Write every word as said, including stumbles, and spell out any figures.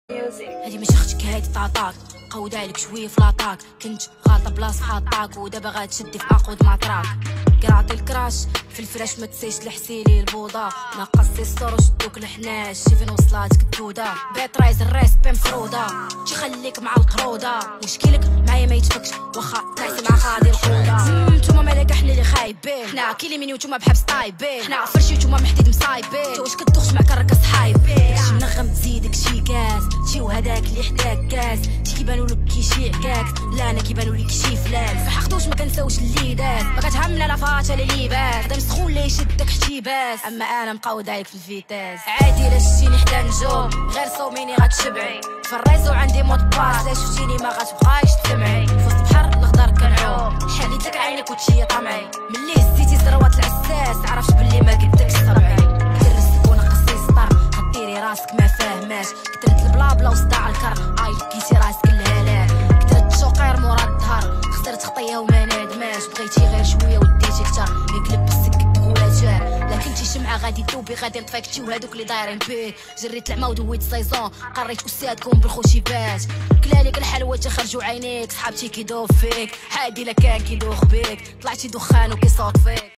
هادي ماشي اختك هادي طاطاك قود عليك شويه في لاطاك. كنت غالطه بلاصه حاطاك ودابا غتشدي في اقود مطراك. كراعطي الكراش في الفراش ما تسيش لحسيلي البوضه. ناقصتي السطور وشدوك الحناش شي فين وصلاتك الدوده. بيت رايز الريس بين مفروده شي خليك مع القروده. مشكلك معايا ما يتفكش واخا تعسي مع غادي القوده. نتوما مالك حنا اللي خايبين حنا كيلي مني وتوما بحبس طايبين. حنا فرشي وتوما محديد مصايبين. واش كتدوخش مع كركس صحايبين. شي منغم تزيدك شي كاس شي وهداك اللي حداك كاس. شي كيبانولك كي شي عكاك لا انا كيبانولك شي فلاس. في حقتوش ما كنساوش اللي داز ما كتهمنا لا فاتا لا ليباس. دام سخون لي يشدك احتباس اما انا مقود عليك في الفيتاس. عادي لا شتيني حدا نجوم غير صوميني غتشبعي. في الريزو عندي مود باس لا شفتيني ما غتبقايش تسمعي. في وسط البحر الخضر كنعوم حليتك عينك وتشي طمعي. ملي هزيتي زروات العساس عرفت بلي ما قدكش صرعي. كرستك ونقصي سطر غديري راسك ما فاهماش. كثرت البلابلا وصداع الكر اي لقيتي راسك الهلاك. كثرت الشوقير مورا الظهر خسرت خطيه وما نادماش. بغيتي غير شويه وديتي كتر ياك لبستك ولا جار. لا كنتي شمعه غادي دوبي غادي نطفيك تي وهادوك اللي دايرين بيك. جريت العما ودويت سيزون قريت استاذكم بالخشيبات. كلاليك الحلوه تخرجوا عينيك صحابتي كيدوب فيك. عادي لا كان كيدوخ بيك طلعتي دخان وكيصوت فيك.